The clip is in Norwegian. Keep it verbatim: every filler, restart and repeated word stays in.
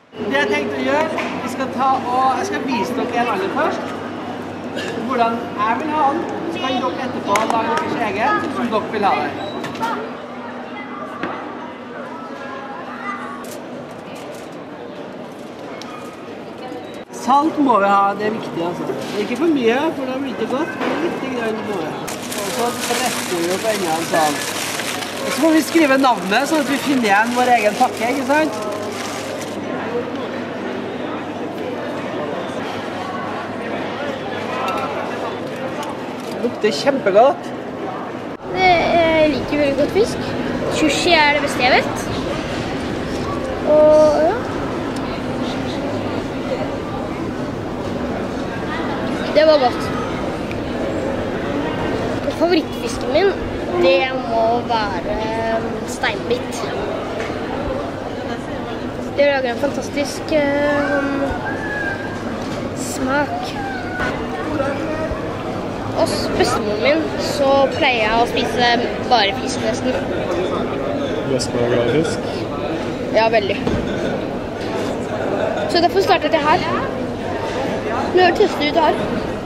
Det jeg tenkte å gjøre, vi skal ta og jeg skal vise dere en aller først. Hvordan jeg vil ha den, så kan dere etterpå lage deres egen, som dere vil ha det. Salt må vi ha, det er viktig altså. Det er ikke for mye, for da blir det ikke godt, men litt grann må vi. Og så retter vi opp enda en salt. Og så må vi skrive navnet, sånn at vi finner igjen vår egen pakke, ikke sant? Det lukter kjempegodt. Jeg liker veldig godt fisk. Sushi er det beste jeg vet. Og ja. Det var godt. Favorittfisken min, det må være steinbit. Det lager en fantastisk uh, smak. Hos bestemoren min så pleier jeg å spise bare fisk nesten. Bestemoren er glad i fisk? Ja, veldig. Så derfor startet jeg her. Nå har jeg testet ut det her.